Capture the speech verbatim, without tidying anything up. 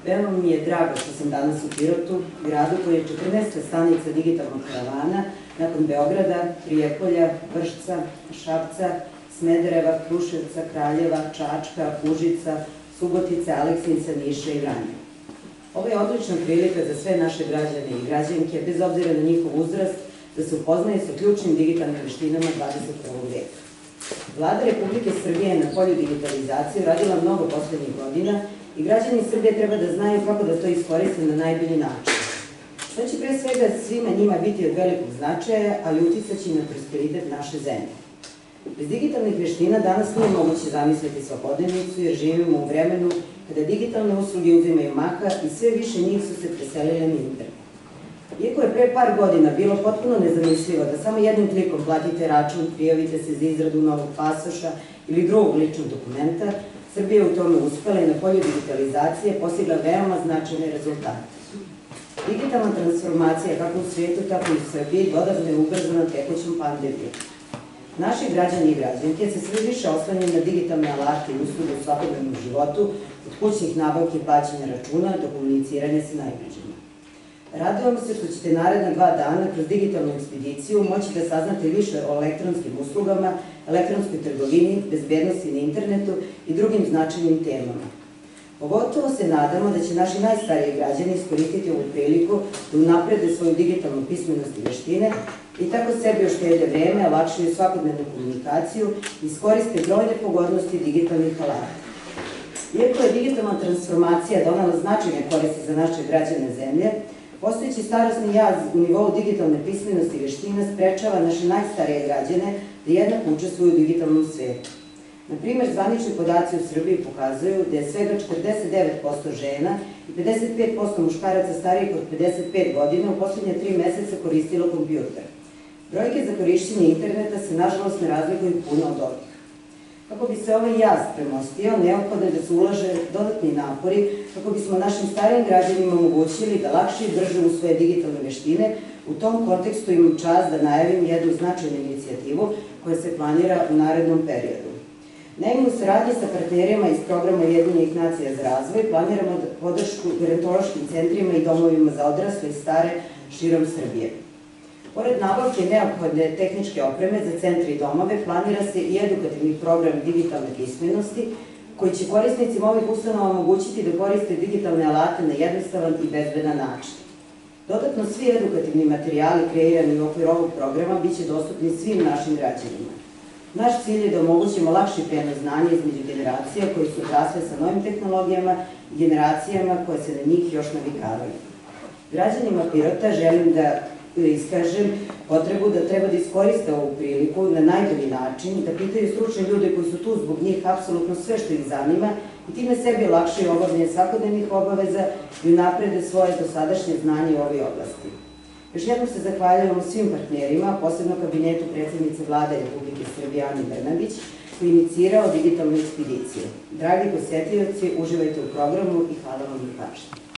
Veoma mi je drago što sam danas u Pirotu, gradu koji je četrnaesta stanica digitalnog karavana, nakon Beograda, Prijepolja, Vršca, Šapca, Smedereva, Kruševca, Kraljeva, Čačka, Užica, Subotice, Aleksinca, Niša i Vranja. Ovo je odlična prilika za sve naše građane i građanke, bez obzira na njihov uzrast, da se upoznaje sa ključnim digitalnim veštinama dvadeset prvog veka. Vlada Republike Srbije je na polju digitalizacije radila mnogo poslednjih godina i građani Srbije treba da znaju kako da to iskoriste na najbolji način. To će pre svega svima njima biti od velikog značaja, ali uticaće i na prosperitet naše zemlje. Bez digitalnih veština danas nije moguće zamisliti svakodnevnicu jer živimo u vremenu kada digitalne usluge uzimaju maha i sve više njih su se preselile na internet. Iako je pre par godina bilo potpuno nezamislivo da samo jednim klikom platite račun, prijavite se za izradu novog pasoša ili drugog ličnog dokumenta, Srbija je u tome uspela i na polju digitalizacije postigla veoma značajne rezultate. Digitalna transformacija kako u svijetu, tako i u Srbiji dodatno je ubrzana tekućom pandemijom. Naši građani i građanke se sve više oslanjaju na digitalne alate i usluge u svakodnevnom životu, od kućnih nabavki i plaćanja računa do komuniciranja sa najbližima. Radujemo se što ćete naredna dva dana kroz digitalnu ekspediciju moći da saznate više o elektronskim uslugama, elektronskoj trgovini, bezbednosti na internetu i drugim značajnim temama. Pogotovo se nadamo da će naši najstariji građani iskoristiti ovu priliku da unaprede svoju digitalnu pismenost i veštine i tako sebi uštede vreme, olakšaju svakodnevnu komunikaciju i iskoriste brojne pogodnosti digitalnih alata. Iako je digitalna transformacija donela značajne koristi za naše građane zemlje, postojeći starosni jaz u nivou digitalne pismenosti i veština sprečava naše najstarije građane da jednako učestvuju u digitalnom svetu. Na primer, zvanični podaci u Srbiji pokazuju da je svega četrdeset devet posto žena i pedeset pet posto muškaraca starijih od pedeset pet godina u poslednje tri meseca koristilo kompjuter. Brojke za korišćenje interneta se nažalost ne razlikuju puno od ovih. Kako bi se ovaj jaz premostio, neophodno je da se ulaže dodatni napori kako bismo našim starijim građanima omogućili da lakše i brže usvoje digitalne veštine. U tom kontekstu imam čast da najavim jednu značajnu inicijativu koja se planira u narednom periodu. Naime, u saradnji sa partnerima iz programa Ujedinjenih nacija za razvoj planiramo podršku gerontološkim centrima i domovima za odrasle i stare širom Srbije. Pored nabavke neophodne tehničke opreme za centre i domove, planira se i edukativni program digitalne pismenosti, koji će korisnicima ovih ustanova omogućiti da koriste digitalne alate na jednostavan i bezbedan način. Dodatno, svi edukativni materijali kreirani u okviru ovog programa biće dostupni svim našim građanima. Naš cilj je da omogućimo lakši prenos znanja između generacija koji su odrasle sa novim tehnologijama i generacijama koje se na njih još navikavaju. Građanima Pirota želim da iskažem potrebu da treba da iskoriste ovu priliku na najbolji način, da pitaju stručne ljude koji su tu zbog njih apsolutno sve što ih zanima i time sebi olakšaju obavljanje svakodnevnih obaveza i unaprede svoje dosadašnje znanje u ovoj oblasti. Još jednom se zahvaljujemo svim partnerima, posebno kabinetu predsednice Vlade Republike Srbije Ane Brnabić, koji je inicirao digitalnu ekspediciju. Dragi posetioci, uživajte u programu i hvala vam na pažnji.